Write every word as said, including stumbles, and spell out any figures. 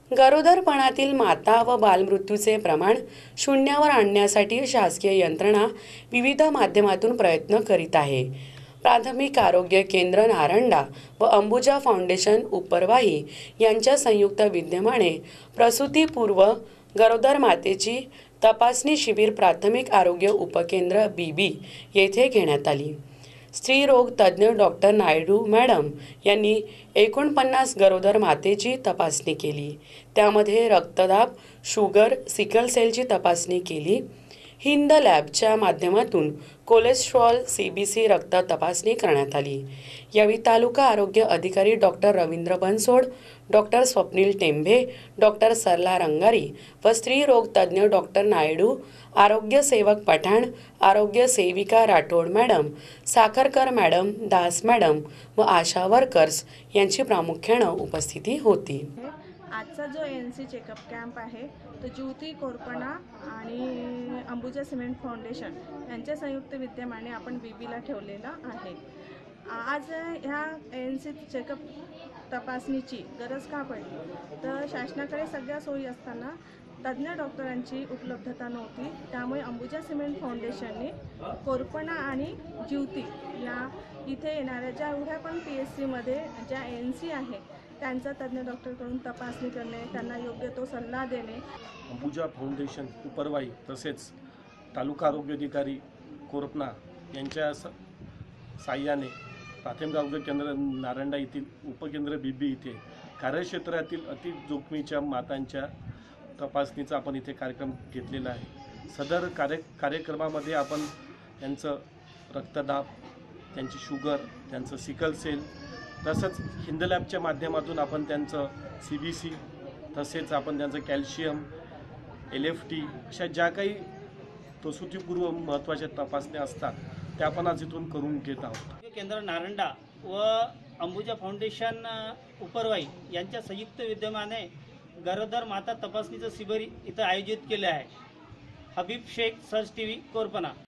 गरोदरपणातील माता व बालमृत्यूचे प्रमाण शून्यावर आणण्यासाठी शासकीय यंत्रणा विविध माध्यमातून प्रयत्न करीत आहे। प्राथमिक आरोग्य केंद्र नारंडा व अंबुजा फाउंडेशन उपरवाही यांच्या संयुक्त विद्यमाने प्रसूतीपूर्व गरोदर मातेची तपासणी शिबिर प्राथमिक आरोग्य उपकेंद्र बीबी येथे घेण्यात आली। स्त्रीरोग तज्ञ डॉक्टर नायडू मॅडम यांनी एकोणपन्नास गरोदर मातेची तपासणी केली। त्यामध्ये रक्तदाब, शुगर, सिकल सेलची तपासणी केली। हिंद लॅबच्या माध्यमातून कोलेस्ट्रॉल, सीबीसी रक्त तपासणी करण्यात आली। यावेळी तालुका आरोग्य अधिकारी doctor Ravindra Bansod, doctor Swapnil Tembhe, doctor Sarla Rangari व स्त्रीरोग तज्ञ डॉक्टर नायडू, आरोग्य सेवक पठाण, आरोग्य सेविका Rathod madam, Sakharkar madam, Das madam व आशा वर्कर्स यांची प्रामुख्याने उपस्थिती होती। आजचा जो एन सी चेकअप कॅम्प आहे तो ज्योती कोरपणा आणि अंबुजा सिमेंट फाउंडेशन यांच्या संयुक्त विद्यमाने आपण बीबीला ठेवलेला आहे। आज ह्या एन सी चेकअप तपासणीची गरज का पडली तर शासनाकडे सगळ्या सोयी असताना तज्ञ डॉक्टरांची उपलब्धता नव्हती। त्यामुळे अंबुजा सिमेंट फाउंडेशनने कोरपणा आणि ज्योती या इथे येणाऱ्या ज्या एवढ्या पण पी एस सीमध्ये ज्या एन सी आहे त्यांचा तज्ञ डॉक्टरकडून तपासणी करणे, त्यांना योग्य तो सल्ला देणे। अंबुजा फाउंडेशन उपरवाई तसेच तालुका आरोग्य अधिकारी कोरपणा यांच्या साह्याने प्राथमिक आरोग्य केंद्र नारंडा येथील उपकेंद्र बीबी इथे कार्यक्षेत्रातील अति जोखमीच्या मातांच्या तपासणीचा आपण इथे कार्यक्रम घेतलेला आहे। सदर कार्य कार्यक्रमामध्ये आपण त्यांचं रक्तदाब, त्यांची शुगर, त्यांचं सिकल सेल तसंच हिंद लॅबच्या माध्यमातून आपण त्यांचं सी बी सी तसेच आपण त्यांचं कॅल्शियम, एल एफ टी अशा ज्या काही प्रसूतीपूर्व महत्त्वाच्या तपासण्या असतात त्या आपण आज इथून करून घेत आहोत। केंद्र नारंडा व अंबुजा फाउंडेशन उपरवाई यांच्या संयुक्त विद्यमाने गरोदर माता तपासणीचं शिबिर इथं आयोजित केले आहे। Habib Shaikh, search TV, Korpana.